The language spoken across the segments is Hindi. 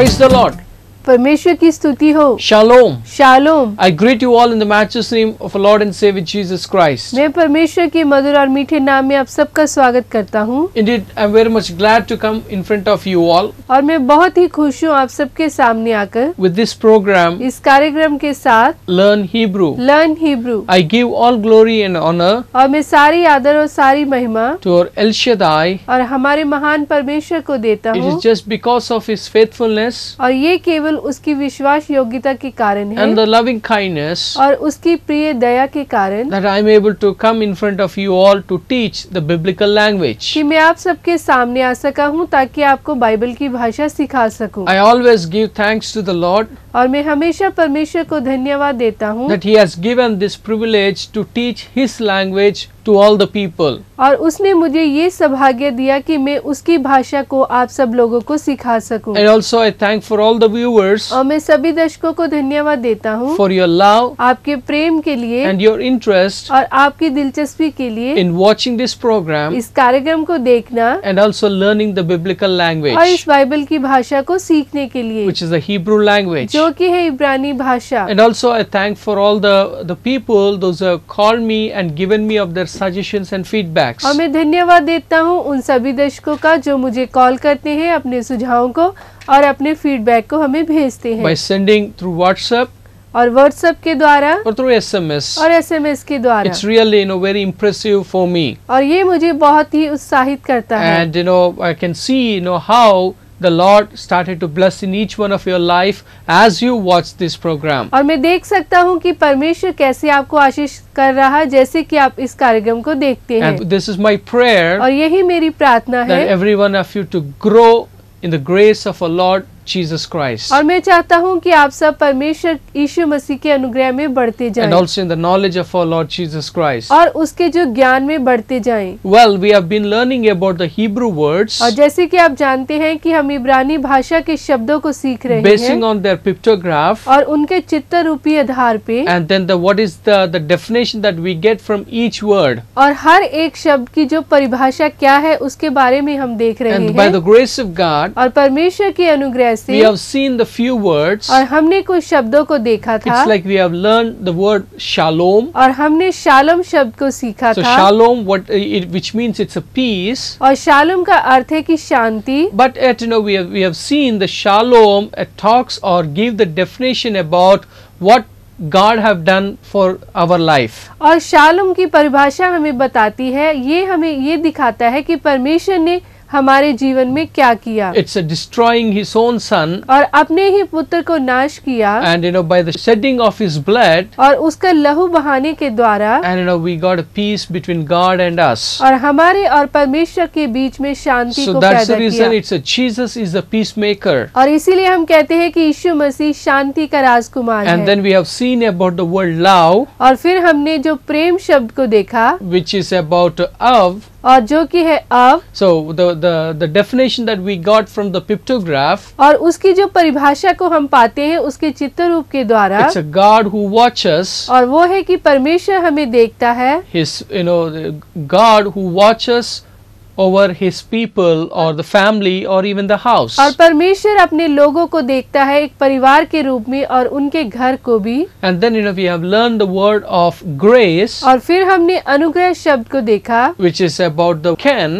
Praise the Lord. परमेश्वर की स्तुति हो। Shalom. शालोम। I greet you all in the matchless name of our Lord and Savior Jesus Christ. मैं परमेश्वर के मधुर और मीठे नाम में आप सबका स्वागत करता हूँ। Indeed, I'm very much glad to come in front of you all और मैं बहुत ही खुश हूँ आप सबके सामने आकर with this program, इस कार्यक्रम के साथ Learn Hebrew. Learn Hebrew. I give all glory and honor और मैं सारी आदर और सारी महिमा to our El Shaddai. और हमारे महान परमेश्वर को देता It हूँ। is just because of His faithfulness और ये केवल उसकी विश्वास योग्यता के कारण है and the loving kindness और उसकी प्रिय दया के कारण that I am able to come in front of you all to teach the biblical language. कि मैं आप सबके सामने आ सका हूँ ताकि आपको बाइबल की भाषा सिखा सकूं। I always give thanks to the Lord और मैं हमेशा परमेश्वर को धन्यवाद देता हूँ that He has given this privilege to teach His language to all the people. और उसने मुझे ये सौभाग्य दिया कि मैं उसकी भाषा को आप सब लोगों को सिखा सकूं। And also I thank for all the viewers और मैं सभी दर्शकों को धन्यवाद देता हूँ for your love आपके प्रेम के लिए and your interest और आपकी दिलचस्पी के लिए in watching this program इस कार्यक्रम को देखना and also learning the biblical और language, इस बाइबल की भाषा को सीखने के लिए which is the Hebrew language. जो कि है इब्रानी भाषा। And also I thank for all the people, those who have called me and given me of their suggestions and feedbacks. और मैं धन्यवाद देता हूँ उन सभी दर्शकों का जो मुझे कॉल करते हैं अपने सुझावों को और अपने फीडबैक को हमें भेजते By हैं sending through WhatsApp और व्हाट्सएप के द्वारा or through SMS. और SMS के द्वारा। It's really very impressive for me. और ये मुझे बहुत ही उत्साहित करता है And I can see how the Lord started to bless in each one of your life as you watch this program. और मैं देख सकता हूँ कि परमेश्वर कैसे आपको आशीष कर रहा है जैसे कि आप इस कार्यक्रम को देखते हैं। And this is my prayer और यही मेरी प्रार्थना that है every one of you to grow in the grace of our Lord Jesus Christ और मैं चाहता हूँ कि आप सब परमेश्वर यीशु मसीह के अनुग्रह में बढ़ते and जाएं also in the knowledge of our Lord Jesus Christ. और उसके जो ज्ञान में बढ़ते जाएं। Well, we have been learning about the Hebrew words और जैसे कि आप जानते हैं कि हम इब्रानी भाषा के शब्दों को सीख रहे basing हैं on their pictograph और उनके चित्र रूपी आधार पे and then what is the definition that we get from each word. और हर एक शब्द की जो परिभाषा क्या है उसके बारे में हम देख रहे And by हैं the grace of God, और परमेश्वर के अनुग्रह we से have seen the few words. और हमने कुछ शब्दों को देखा था It's like we have learned the word shalom. और हमने शालम शब्द को सीखा So था shalom, which means it's a peace. और शालम का अर्थ है कि शांति। But we have seen the shalom talks or give the definition about what God have done for our life. और शालम की परिभाषा हमें बताती है हमें ये दिखाता है कि परमेश्वर ने हमारे जीवन में क्या किया। It's destroying His own Son और अपने ही पुत्र को नाश किया and by the shedding of His blood और उसका लहू बहाने के द्वारा and we got a peace between God and us. और हमारे और परमेश्वर के बीच में शांति So को that's the पैदा reason किया। Jesus is the peacemaker. और इसीलिए हम कहते हैं कि यीशु मसीह शांति का राजकुमार And है। then we have seen about the word love, और फिर हमने जो प्रेम शब्द को देखा which is about of. और जो कि है अब So the definition that we got from the pictograph, और उसकी जो परिभाषा को हम पाते हैं उसके चित्र रूप के द्वारा it's a God who watches. और वो है कि परमेश्वर हमें देखता है। His the God who watches over His people or the family or even the house. और परमेश्वर अपने लोगों को देखता है एक परिवार के रूप में और उनके घर को भी। And then we have learned the word of grace, और फिर हमने अनुग्रह शब्द को देखा which is about the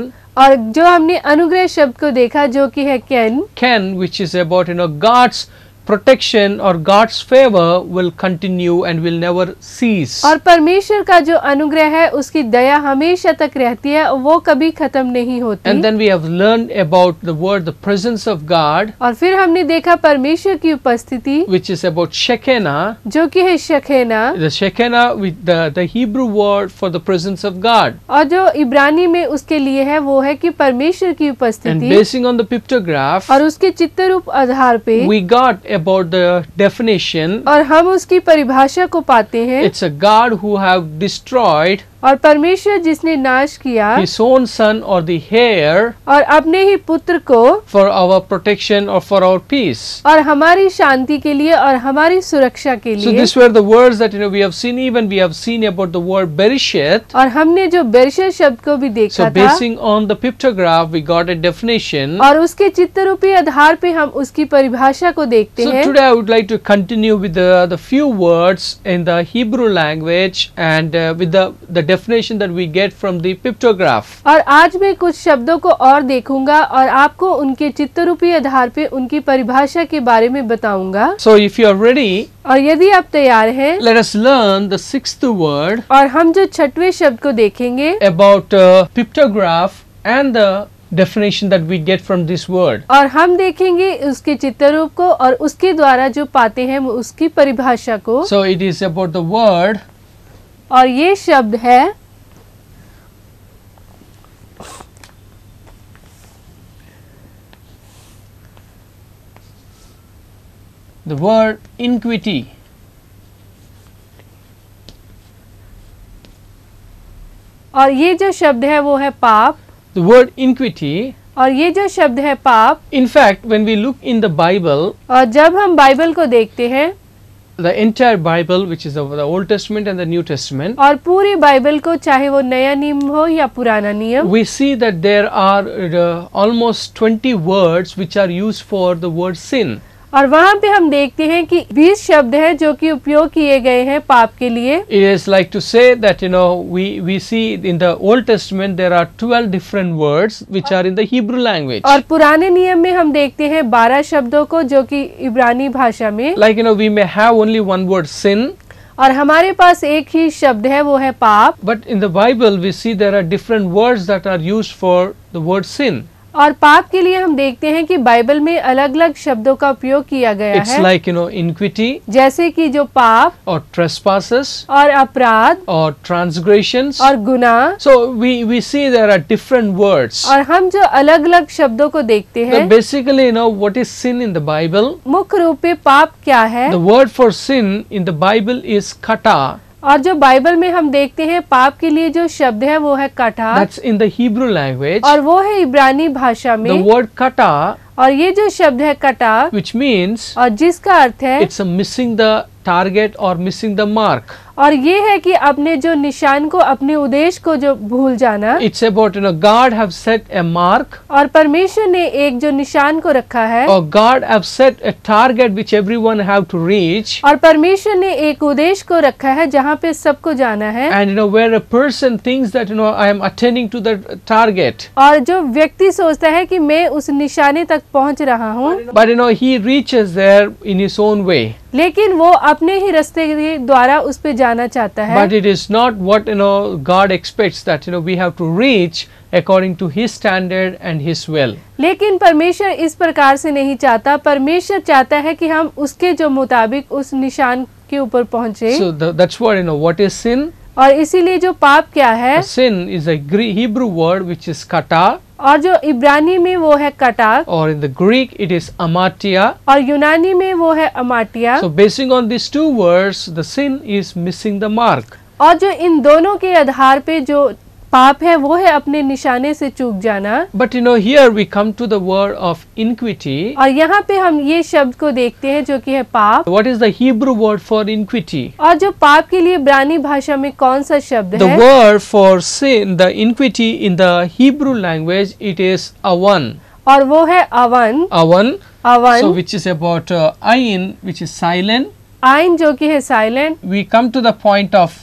और जो हमने अनुग्रह शब्द को देखा जो कि है Ken, which is about God's protection or God's favor will continue and will never cease. और परमेश्वर का जो अनुग्रह है उसकी दया हमेशा तक रहती है और वो कभी खत्म नहीं होती। And then we have learned about the word, the presence of God, और फिर हमने देखा परमेश्वर की उपस्थिति which is about Shekinah. जो कि है शखेना। The Shekinah with the Hebrew word for the presence of God. और जो इब्रानी में उसके लिए है वो है कि परमेश्वर की And उपस्थिति। basing on the pictograph, और उसके चित्र रूप आधार पे we got about the definition. और हम उसकी परिभाषा को पाते हैं। It's a God who have destroyed और परमेश्वर जिसने नाश किया His own son or the heir और अपने ही पुत्र को for our protection or for our peace. और हमारी शांति के लिए और हमारी सुरक्षा के So लिए। these were the words that we have seen. Even we have seen about the word bereshit. और हमने जो बेरशत शब्द को भी देखा So था basing on the pictograph we got a definition. और उसके चित्ररूपी आधार पे हम उसकी परिभाषा को देखते So हैं। today I would like to continue with the few words in the Hebrew language and with the definition that we get from the pictograph. और आज मैं कुछ शब्दों को और देखूंगा और आपको उनके चित्ररूपी आधार पे उनकी परिभाषा के बारे में बताऊंगा। So if you are ready, और यदि आप तैयार हैं let us learn the sixth word और हम जो छठवें शब्द को देखेंगे about pictograph and the definition that we get from this word. और हम देखेंगे उसके चित्ररूप को और उसके द्वारा जो पाते हैं उसकी परिभाषा को। So it is about the word और ये शब्द है the word iniquity. और ये जो शब्द है वो है पाप। The word iniquity, और ये जो शब्द है पाप, in fact when we look in the Bible, और जब हम बाइबल को देखते हैं the entire Bible which is of the Old Testament and the New Testament, और पूरी बाइबल को चाहे वो नया नियम हो या पुराना नियम, we see that there are almost 20 words which are used for the word sin. और वहाँ पे हम देखते हैं कि 20 शब्द हैं जो कि उपयोग किए गए हैं पाप के लिए। It is like to say that we see in the Old Testament there are 12 different words which are in the Hebrew language. और पुराने नियम में हम देखते हैं 12 शब्दों को जो कि इब्रानी भाषा में, Like we may have only one word sin, और हमारे पास एक ही शब्द है वो है पाप। but in the Bible we see there are different words that are used for the word sin. और पाप के लिए हम देखते हैं कि बाइबल में अलग अलग शब्दों का उपयोग किया गया It's है, like iniquity जैसे कि जो पाप or trespasses और अपराध or transgressions. और गुनाह। So we see there are different words. और हम जो अलग अलग शब्दों को देखते हैं, So basically what is sin in the Bible? मुख्य रूप पे पाप क्या है। The word for sin in the Bible is kata. और जो बाइबल में हम देखते हैं पाप के लिए जो शब्द है वो है कटा, That's in the Hebrew language. और वो है इब्रानी भाषा The में। word kata, और ये जो शब्द है कटा, which means और जिसका अर्थ है it's a missing the target or missing the mark. और ये है कि अपने जो निशान को, अपने उद्देश्य को जो भूल जाना। It's about God have set a mark और परमेश्वर ने एक जो निशान को रखा है, or God have set a target which everyone have to reach. और परमेश्वर ने एक उद्देश्य को रखा है जहाँ पे सबको जाना है। And where a person thinks that I am attaining to the target, और जो व्यक्ति सोचता है कि मैं उस निशाने तक पहुँच रहा हूँ, but he reaches there in his own way. लेकिन वो अपने ही रास्ते के द्वारा उस पे जाना चाहता है। But it is not what God expects, that we have to reach according to His standard and His will. लेकिन परमेश्वर इस प्रकार से नहीं चाहता। परमेश्वर चाहता है कि हम उसके जो मुताबिक उस निशान के ऊपर पहुँचे। So that's what what is sin. और इसीलिए जो पाप क्या है, Sin is a Hebrew word which is kata, और जो इब्रानी में वो है कटा, or in the Greek it is amatia. और यूनानी में वो है अमाटिया। So basing on these two words, the sin is missing the mark. और जो इन दोनों के आधार पे जो पाप है वो है अपने निशाने से चूक जाना। But here we come to the word of iniquity. और यहाँ पे हम ये शब्द को देखते हैं जो कि है पाप। What is the Hebrew word for iniquity? और जो पाप के लिए इब्रानी भाषा में कौन सा शब्द The है? word for sin, the iniquity in the Hebrew language, it is awan. और वो है अवन। Awan. अवन। So which is about ayin, which is silent. आइन जो कि है silent. We come to the point of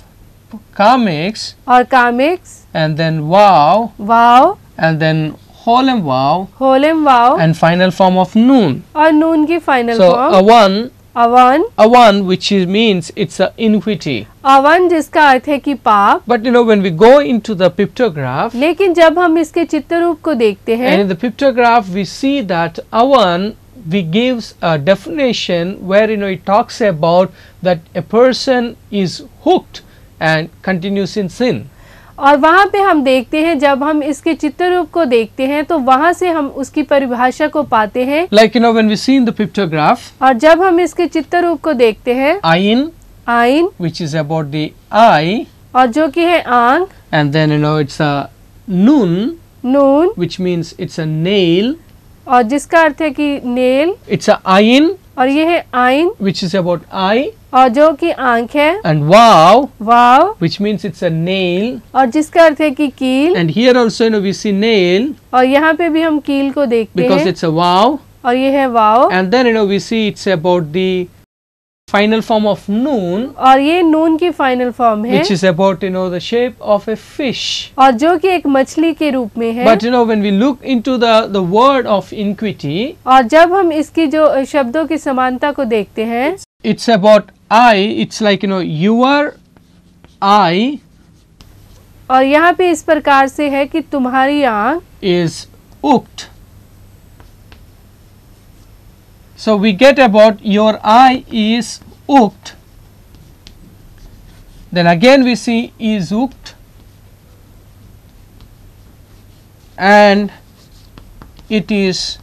kamix, और कामिक्स, and then wow, वाव, and then holem wow, होलेम वाव, and final form of noon. और नून की फाइनल So फॉर्म awan, अवन। awan, which means it's a iniquity. अवन जिसका अर्थ है कि पाप। But when we go into the pictograph, लेकिन जब हम इसके चित्र रूप को देखते हैं, and in the pictograph we see that awan, we gives a definition where it talks about that a person is hooked and continues in sin. और वहाँ पे हम देखते हैं, जब हम इसके चित्र रूप को देखते हैं तो वहाँ से हम उसकी परिभाषा को पाते हैं। Like when we see in the pictograph, और जब हम इसके चित्र रूप को देखते हैं, ayin, आइन which is about the eye, और जो कि है आंख, and then it's a nun, Noon, which means it's a nail. और जिसका अर्थ है कि नेल, It's a ayin, और ये है आइन, which is about eye, और जो कि आंख है, and vav, wow, which means it's a nail. और जिसका अर्थ है कि कील, And here also we see nail और यहाँ पे भी हम कील को देखते because हैं, it's a vav. और ये है वाव, And then we see it's about the final form of noon, और ये नून की फाइनल फॉर्म है, which is about the shape of a fish. और जो कि एक मछली के रूप में है। But when we look into the word of iniquity, और जब हम इसकी जो शब्दों की समानता को देखते हैं, it's about eye. It's like your eye और यहाँ पे इस प्रकार से है कि तुम्हारी आंख, is hooked. So we get about your eye is hooked. Then again we see is hooked, and it is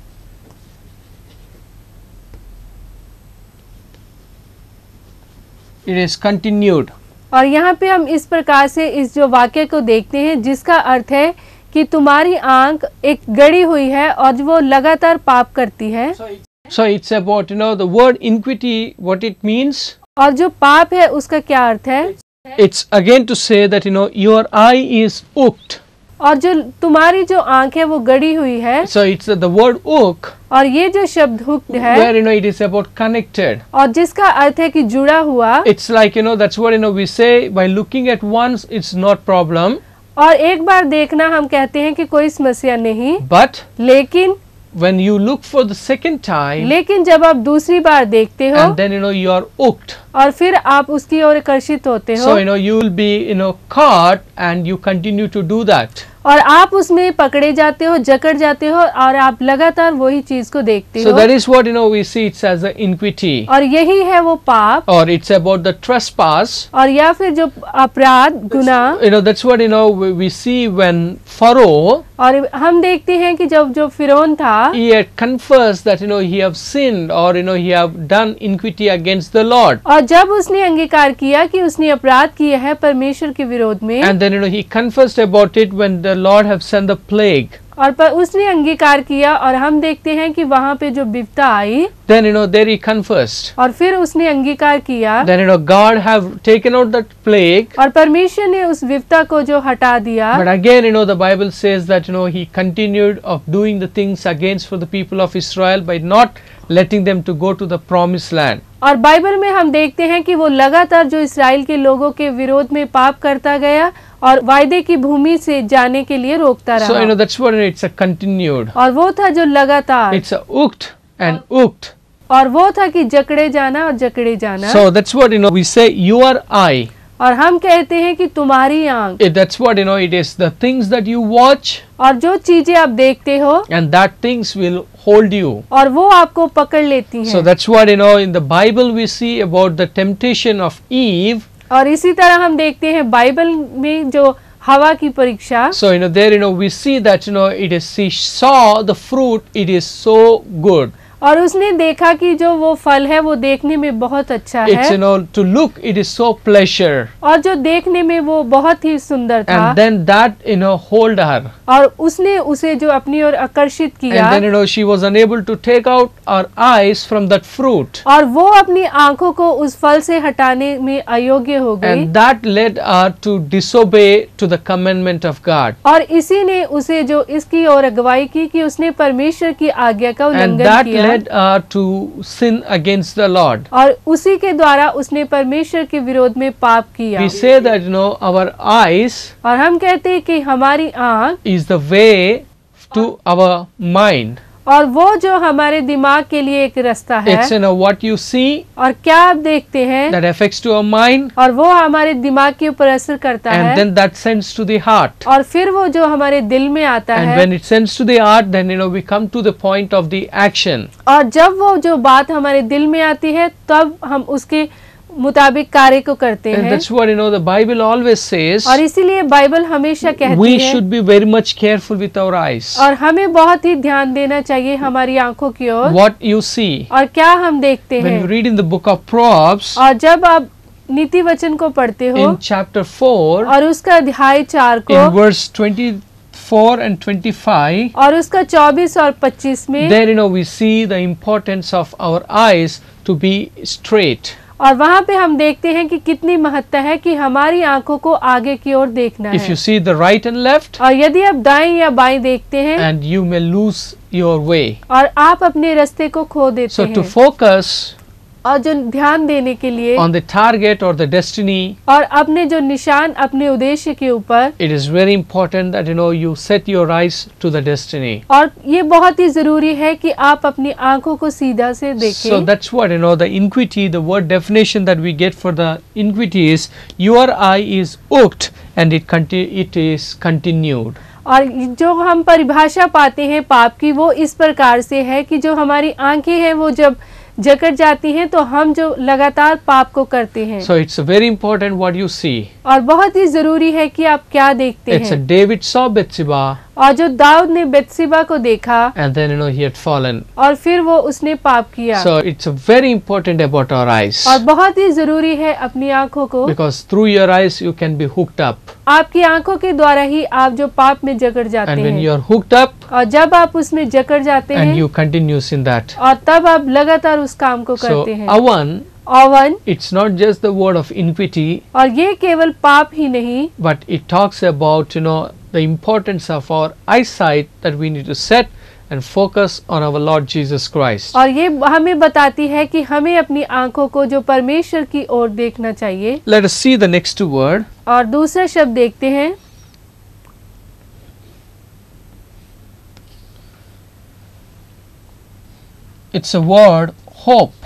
continued. और यहाँ पे हम इस प्रकार से इस जो वाक्य को देखते हैं, जिसका अर्थ है कि तुम्हारी आंख एक गड़ी हुई है और वो लगातार पाप करती है। So it's about the word iniquity, what it means. और जो पाप है उसका क्या अर्थ है? It's again to say that your eye is hooked. और जो तुम्हारी जो आंख है वो गड़ी हुई है। So it's the word hook, और ये जो शब्द हुक्ड है, where it is about connected. और जिसका अर्थ है कि जुड़ा हुआ। It's like that's what we say by looking at once it's not problem. और एक बार देखना हम कहते हैं कि कोई समस्या नहीं, But लेकिन when you look for the second time, लेकिन जब आप दूसरी बार देखते हो, and then you are hooked. और फिर आप उसकी ओर आकर्षित होते हो, So you will be caught and you continue to do that. और आप उसमें पकड़े जाते हो, जकड़ जाते हो, और आप लगातार वही चीज को देखते So हो। that is what we see it's as a iniquity, और यही है वो पाप, or it's about the trespass. और या फिर जो अपराध, गुनाह। That's what we see when Pharaoh, और हम देखते हैं कि जब जो फिरौन था, he had confessed that he have sinned, or he have done iniquity against the Lord. और जब उसने अंगीकार किया कि उसने अपराध किया है परमेश्वर के विरोध में, And then he confessed about it when the Lord have sent the plague. और पर उसने अंगीकार किया, और हम देखते हैं कि वहाँ पे जो विपदा आई, Then there he confessed. और फिर उसने अंगीकार किया, Then God have taken out that plague. और परमेश्वर ने उस विपदा को जो हटा दिया। But again the Bible says that he continued of doing the things against for the people of Israel by not letting them to go to the promised land. और बाइबल में हम देखते हैं कि वो लगातार जो इस्राएल के लोगों के विरोध में पाप करता गया और वायदे की भूमि से जाने के लिए रोकता रहा। So that's what it's a continued. और वो था जो लगातार, It's a hooked and hooked. और वो था कि जकड़े जाना और जकड़े जाना। So that's what we say your eye. और हम कहते हैं कि तुम्हारी आंख, That's what it is the things that you watch, और जो चीजें आप देखते हो, and that things will hold you. और वो आपको पकड़ लेती हैं। So that's what in the Bible we see about the temptation of Eve. और इसी तरह हम देखते हैं बाइबल में जो हवा की परीक्षा। So there we see that it is she saw the fruit, it is so good. और उसने देखा कि जो वो फल है वो देखने में बहुत अच्छा It's है, to look it is so pleasure. और जो देखने में वो बहुत ही सुंदर था। And then that hold her. और उसने उसे जो अपनी ओर आकर्षित किया, And then she was unable to take out her eyes from that fruit. और वो अपनी आंखों को उस फल से हटाने में अयोग्य हो गई। And that led her to disobey to the commandment of God. और इसी ने उसे जो इसकी ओर अगुवाई की कि उसने परमेश्वर की आज्ञा का And उल्लंघन that किया, led her to sin against the Lord. और उसी के द्वारा उसने परमेश्वर के विरोध में पाप किया। We say that our eyes और हम कहते हैं कि हमारी आंख is the way to our mind. और वो जो हमारे दिमाग के लिए एक रास्ता है, It's what you see और क्या आप देखते हैं, that affects to our mind, और वो हमारे दिमाग के ऊपर असर करता and है, then that sends to the heart. और फिर वो जो हमारे दिल में आता And है, when it sends to the heart, then we come to the point of the action. और जब वो जो बात हमारे दिल में आती है तब हम उसके मुताबिक कार्य को करते And हैं। that's what the Bible always says. और इसीलिए बाइबल हमेशा कहती We है, should be very much careful with our eyes. और हमें बहुत ही ध्यान देना चाहिए हमारी आंखों की ओर, What you see. और क्या हम देखते When हैं। you read in the book of Proverbs, और जब आप नीति वचन को पढ़ते हो in chapter 4, और उसका अध्याय 4 को in verse 24 and 25, और उसका 24 और 25 में, there we see the importance of our eyes to be straight. और वहाँ पे हम देखते हैं कि कितनी महत्ता है कि हमारी आंखों को आगे की ओर देखना If है। you see the right and left, और यदि आप दाएं या बाएं देखते हैं and you may lose your way. और आप अपने रास्ते को खो देते So to हैं, focus और जो ध्यान देने के लिए on the target or the destiny, और अपने जो निशान अपने उद्देश्य के ऊपर, it is very important that you set your eyes to the destiny. और ये बहुत ही जरूरी है कि आप अपनी आंखों को सीधा से So देखें। that's what the iniquity, the word definition that we get for the iniquity is your eye is hooked and it is continued. और जो हम परिभाषा पाते हैं पाप की, वो इस प्रकार से है कि जो हमारी आंखें हैं वो जब जकड़ जाती हैं तो हम जो लगातार पाप को करते हैं। So it's very important what you see. और बहुत ही जरूरी है कि आप क्या देखते It's a हैं। David saw Bathsheba और जो दाऊद ने बेतसिबा को देखा and then he had fallen. और फिर वो उसने पाप किया। So it's a very important about our eyes, और बहुत ही जरूरी है अपनी आंखों को, because through your eyes you can be hooked up, आपकी आंखों के द्वारा ही आप जो पाप में जकड़ जाते and when हैं, you are hooked up और जब आप उसमें जकड़ जाते and हैं you continues in that. और तब आप लगातार उस काम को So करते हैं। avan, अवन, it's not just the word of iniquity, और ये केवल पाप ही नहीं, but it talks about the importance of our eyesight, that we need to set and focus on our Lord Jesus Christ. और ये हमें बताती है कि हमें अपनी आंखों को जो परमेश्वर की ओर देखना चाहिए। Let us see the next word. और दूसरा शब्द देखते हैं, It's a word hope.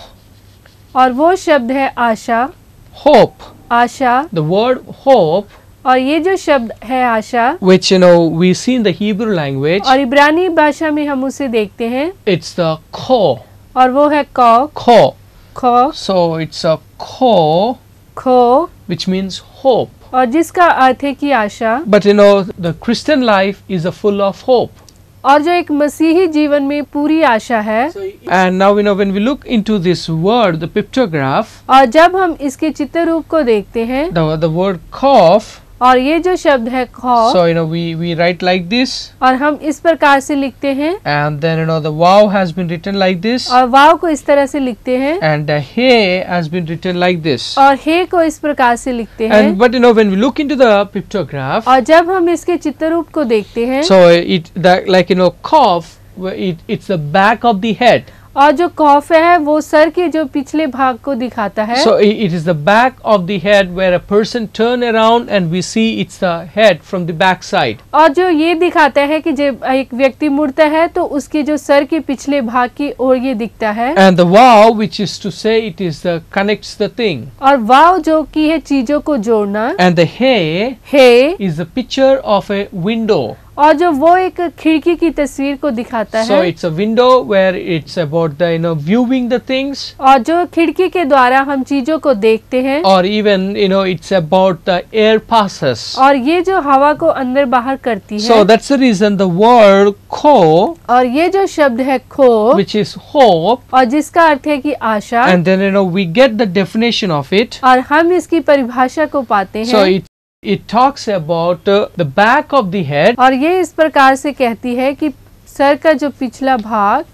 और वो शब्द है आशा। Hope. Asha, The word hope, और ये जो शब्द है आशा, which we see in the Hebrew language, और इब्रानी भाषा में हम उसे देखते हैं, it's the ko. और वो है कौ, Ko. खो, So it's a ko, खो, which means hope. और जिसका अर्थ है कि आशा। But the Christian life is a full of hope. और जो एक मसीही जीवन में पूरी आशा है। And now when we look into this word, the pictograph, और जब हम इसके चित्र रूप को देखते हैं, the word cough, और ये जो शब्द है खौ, so we write like this, और हम इस प्रकार से लिखते हैं, and then the wow has been written like this, और वाव को इस तरह से लिखते हैं, and the hey has been written like this. और हे को इस प्रकार से लिखते हैं। And but when we look into the pictograph, और जब हम इसके चित्र रूप को देखते हैं, so like cough, it's the back of the head. और जो कॉफ है वो सर के जो पिछले भाग को दिखाता है। So it is the back of the head where a person turn around and we see it's the head from the back side. और जो ये दिखाता है कि जब एक व्यक्ति मुड़ता है तो उसके जो सर के पिछले भाग की ओर ये दिखता है। And the wow, which is to say it is the connects the thing. और वाव जो की है चीजों को जोड़ना। And the hey hey is the picture of a window. और जो वो एक खिड़की की तस्वीर को दिखाता So है। it's a window where it's about the viewing the things, और जो खिड़की के द्वारा हम चीजों को देखते हैं। or even it's about the air passes. और ये जो हवा को अंदर बाहर करती है। So that's the reason the word ko, और ये जो शब्द है खो, which is hope, और जिसका अर्थ है कि आशा, and then we get the definition of it. और हम इसकी परिभाषा को पाते So हैं। it talks about the back of the head, और ये इस प्रकार से कहती है कि सर का जो पिछला भाग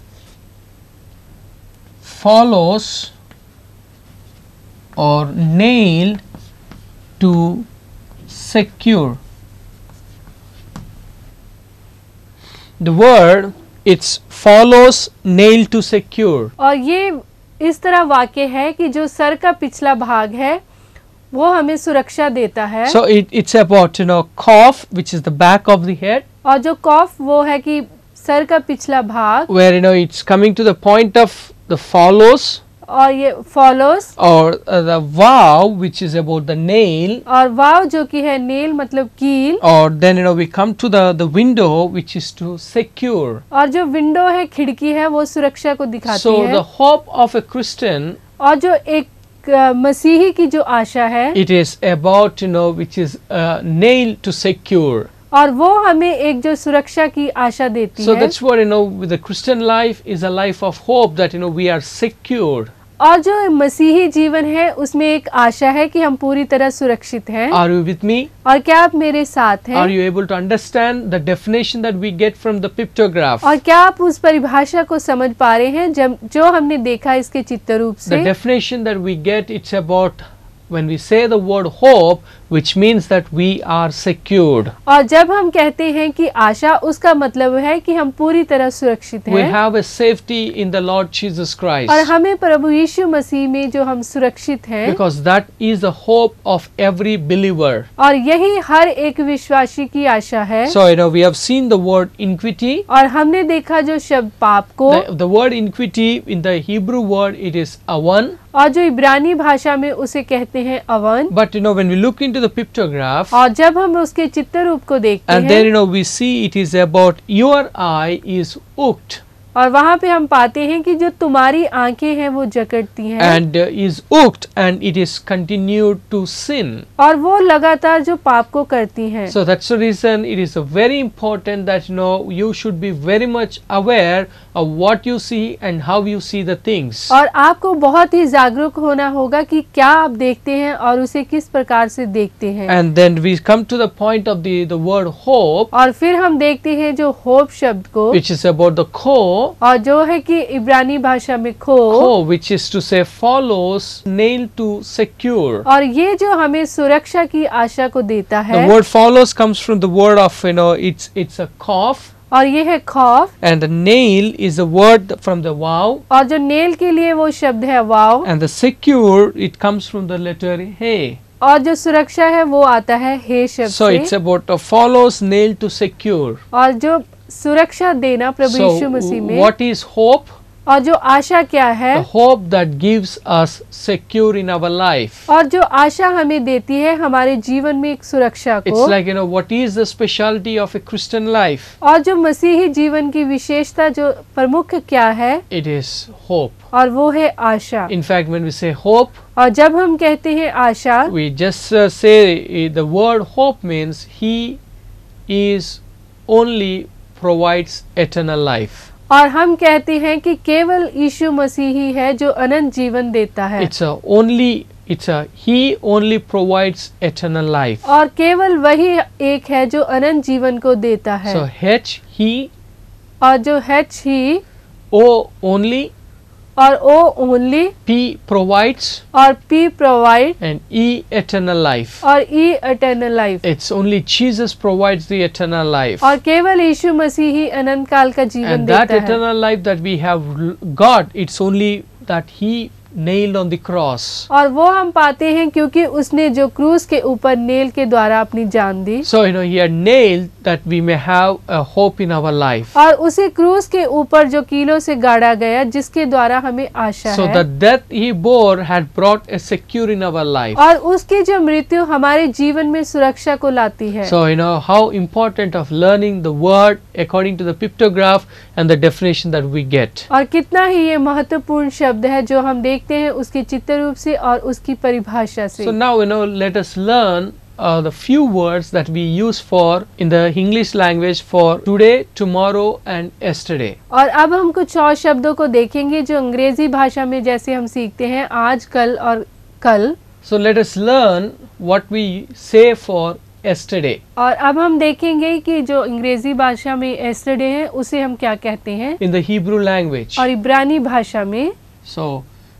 follows or nailed to secure. The word it's follows nailed to secure. और ये इस तरह वाक्य है कि जो सर का पिछला भाग है वो हमें सुरक्षा देता है। So it's about cough, which is the back of the head, और जो कॉफ वो है कि सर का पिछला भाग, where it's coming to the point of the follows, और ये follows, or the vow, which is about the nail, और वाव जो कि है नेल मतलब कील, or then we come to the window, which is to secure. और जो विंडो है खिड़की है वो सुरक्षा को दिखाती So है। the hope of a Christian, और जो एक मसीही की जो आशा है, it is about which is nailed to secure. और वो हमें एक जो सुरक्षा की आशा देती So है। that's what with the Christian life is a life of hope, that we are secured. और जो मसीही जीवन है उसमें एक आशा है कि हम पूरी तरह सुरक्षित हैं। Are you with me? और क्या आप मेरे साथ हैं? Are you able to understand the definition that we get from the pictograph? और क्या आप उस परिभाषा को समझ पा रहे हैं जो हमने देखा इसके चित्र रूप से? The definition that we get, it's about when we say the word hope, which means that we are secured. और जब हम कहते हैं कि आशा, उसका मतलब है कि हम पूरी तरह सुरक्षित We हैं। have a safety in the Lord Jesus Christ. और हमें प्रभु यीशु मसीह में जो हम सुरक्षित हैं, Because that is the hope of every believer. और यही हर एक विश्वासी की आशा है। So we have seen the word iniquity. और हमने देखा जो शब्द पाप को, The word iniquity in the Hebrew word, it is avan. और जो इब्रानी भाषा में उसे कहते हैं अवन। But when we look into the pictograph, और जब हम उसके चित्र रूप को देखते and हैं, then we see it is about your eye is hooked. और वहाँ पे हम पाते हैं कि जो तुम्हारी आंखें हैं वो जकड़ती हैं, And is hooked, and it is continued to sin. और वो लगातार जो पाप को करती हैं। So that's the reason it is very important that you should be very much aware of what you see and how you see the things. और आपको बहुत ही जागरूक होना होगा कि क्या आप देखते हैं और उसे किस प्रकार से देखते हैं। And then we come to the point of the word hope, और फिर हम देखते हैं जो होप शब्द को, which is about the core. और जो है कि इब्रानी भाषा में खो, Which is to say follows, nailed to secure. और ये जो हमें सुरक्षा की आशा को देता है। The word follows comes from the word of it's a cough. और ये है खौफ, And the nail is a word from the wow. और जो नेल के लिए वो शब्द है वाव, And the secure, it comes from the letter hey. और जो सुरक्षा है वो आता है हे शब्द So it's से। about follows, nailed to secure. और जो सुरक्षा देना प्रभु So यीशु मसीह में, what is hope? और जो आशा क्या है, The hope that gives us secure in our life. और जो आशा हमें देती है हमारे जीवन में एक सुरक्षा It's को। like what is the specialty of a Christian life? और जो मसीही जीवन की विशेषता जो प्रमुख क्या है, It is hope. और वो है आशा। In fact, when we say hope, और जब हम कहते हैं आशा, we just say the word hope means he is only provides eternal life. और हम कहते हैं कि केवल यीशु मसीह ही है जो अनंत जीवन देता है। He only provides eternal life. और केवल वही एक है जो अनंत जीवन को देता है। So H he, और जो H ही, O only, और O only, P provides, और P provide, and E eternal life. और E eternal life। It's only Jesus provides the eternal life. और केवल यीशु मसीह ही अनंत काल का जीवन And that देता है। eternal life that we have got, it's only that he nailed on the cross. और वो हम पाते हैं क्योंकि उसने जो क्रूस के ऊपर नेल के द्वारा अपनी जान दी। So he had nailed that we may have a hope in our life. और उसे क्रूस के ऊपर जो कीलों से गाड़ा गया जिसके द्वारा हमें आशा So है। the death he bore had brought a secure in our life. और उसकी जो मृत्यु हमारे जीवन में सुरक्षा को लाती है। So how important of learning the word according to the pictograph and the definition that we get. और कितना ही ये महत्वपूर्ण शब्द है जो हम देखते हैं उसके चित्र रूप से और उसकी परिभाषा से। So now let us learn the few words that we use for in the English language for today, tomorrow and yesterday. और अब हम कुछ और शब्दों को देखेंगे जो अंग्रेजी भाषा में जैसे हम सीखते हैं आज, कल और कल। So let us learn what we say for yesterday. और अब हम देखेंगे कि जो अंग्रेजी भाषा में yesterday है उसे हम क्या कहते हैं In the Hebrew language. और इब्रानी भाषा में। So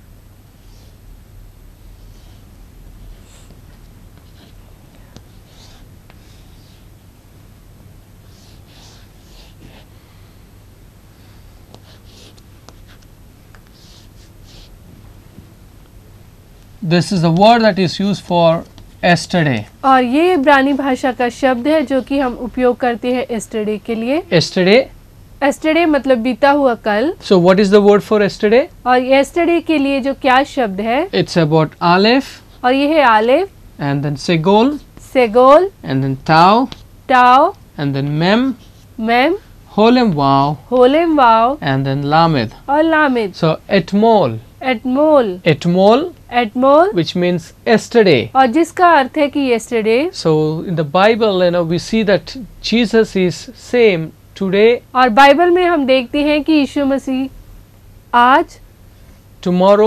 this is the word that is used for yesterday. और ये इब्रानी भाषा का शब्द है जो कि हम उपयोग करते हैं yesterday के लिए। Yesterday. yesterday मतलब बीता हुआ कल। So what is the word for yesterday? और yesterday के लिए जो क्या शब्द है, It's about aleph, और ये है आलेफ, and then segol, सेगोल, and then tau, टाओ, and then mem, मेम, holem wow, होलेम वाव, and then lamed. और लामिद। So etmol, एटमोल, etmol, एटमोल, which means yesterday. और जिसका अर्थ है कि yesterday। So in the Bible, we see that Jesus is same today, और बाइबल में हम देखते हैं कि यीशु मसीह आज, tomorrow,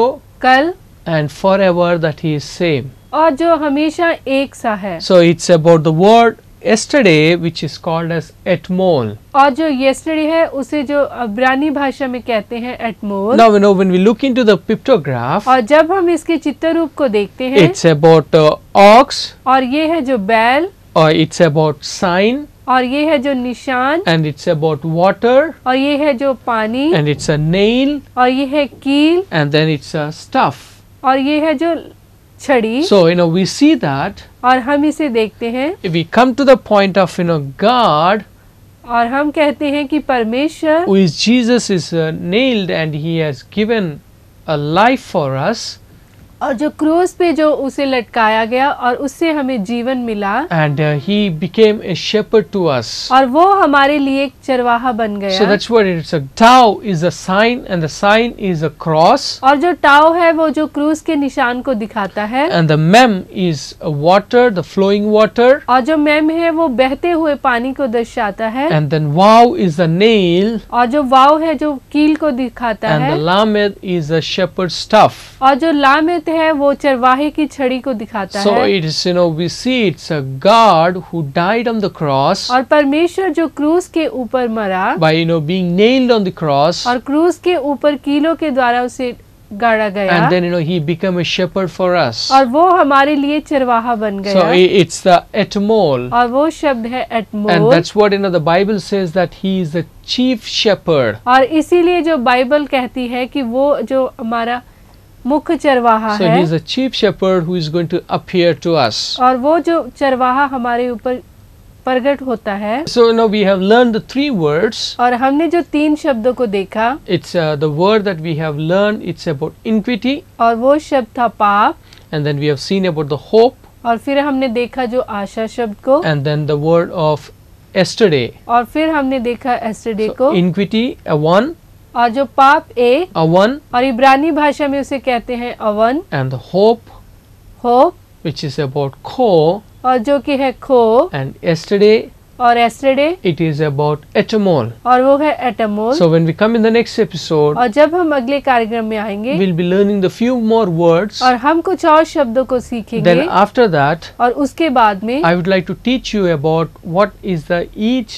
कल and forever that he is same. और जो हमेशा एक सा है। So it's about the word yesterday which is called as etmol. और जो yesterday है उसे जो इब्रानी भाषा में कहते हैं etmol। Now when we look into the pictograph, और जब हम इसके चित्र रूप को देखते हैं, it's about ox, और ये है जो बैल, or it's about sign, और ये है जो निशान, and it's about water, और ये है जो पानी, and it's a nail, और ये है कील, and then it's a stuff. और ये है जो छड़ी। So we see that और हम इसे देखते हैं, if we come to the point of God, और हम कहते हैं कि परमेश्वर who is Jesus is nailed and he has given a life for us, और जो क्रूस पे जो उसे लटकाया गया और उससे हमें जीवन मिला, and he became a shepherd to us. और वो हमारे लिए एक चरवाहा बन गया। So that's what it's a tau is a sign and the sign is a cross, और जो टाव है वो जो क्रूस के निशान को दिखाता है, and the mem is a water, the flowing water, और जो मेम है वो बहते हुए पानी को दर्शाता है, and then wow is the nail, और जो वाव है जो कील को दिखाता and है, the lamed is a shepherd's staff. और जो लामेत है वो चरवाहे की छड़ी को दिखाता So है। it is we see it's a God who died on the cross और परमेश्वर जो क्रूस के ऊपर मरा, by being nailed on the cross, और क्रूस के ऊपर कीलों के द्वारा उसे गाड़ा गया, and then he became a shepherd for us. और वो हमारे लिए चरवाहा बन So गया। it's the etmol, और वो शब्द है and एटमोल, that's what the Bible says that he is the chief shepherd. और इसीलिए जो बाइबल कहती है कि वो जो हमारा मुख्य चरवाहा So है, he is a chief shepherd who is going to appear to us. और वो जो चरवाहा हमारे ऊपर प्रकट होता है। So now we have learned the three words. और हमने जो 3 शब्दों को देखा, It's the word that we have learned. It's about iniquity, और वो शब्द था पाप, and then we have seen about the hope, और फिर हमने देखा जो आशा शब्द को, and then the word of yesterday. और फिर हमने देखा एस्टरडे So को, iniquity a one, और जो पाप एक, a one, और इब्रानी भाषा में उसे कहते हैं अवन, and the hope hope, which is about ko, और जो कि है खो, and yesterday और yesterday, it is about etmol. और वो है एटमोल। So when we come in the next episode, और जब हम अगले कार्यक्रम में आएंगे, we'll be learning the few more words. और हम कुछ और शब्दों को सीखेंगे, Then after that, और उसके बाद में I would like to teach you about what is the each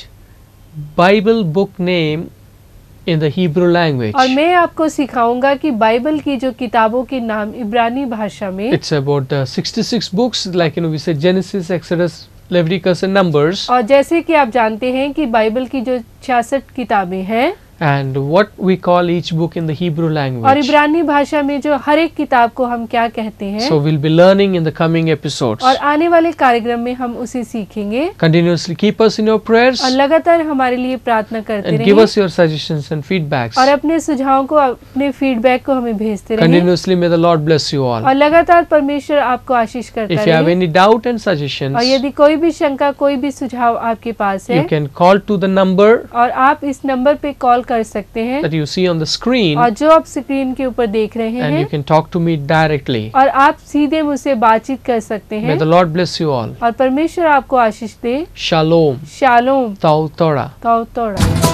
Bible book name in the Hebrew language. और मैं आपको सिखाऊंगा कि बाइबल की जो किताबों के नाम इब्रानी भाषा में, It's about 66 books, like we say Genesis, Exodus, Leviticus and Numbers, और जैसे कि आप जानते हैं कि बाइबल की जो 66 किताबें हैं, and what we call each book in the Hebrew और language. इब्रानी भाषा में जो हर एक किताब को हम क्या कहते हैं, So we'll be learning in the coming episodes. और आने वाले कार्यक्रम में हम उसे सीखेंगे। Continuously keep us in your prayers और लगातार हमारे लिए प्रार्थना करते and give रहें, us your suggestions and feedbacks. और अपने सुझावों को, अपने फीडबैक को हमें भेजते रहें, Continuously may the Lord bless you all. और लगातार परमेश्वर आपको आशीष करता If you have रहे। any doubt and suggestions, और यदि कोई भी शंका, कोई भी सुझाव आपके पास है, you can call to the number और आप इस नंबर पे कॉल कर सकते हैं, that you see on the screen, और जो आप स्क्रीन के ऊपर देख रहे and you हैं, can talk to me directly. और आप सीधे मुझसे बातचीत कर सकते May हैं, the Lord bless you all. और परमेश्वर आपको आशीष दे। Shalom. शालोम, Tau Torah. ताओ तोड़ा।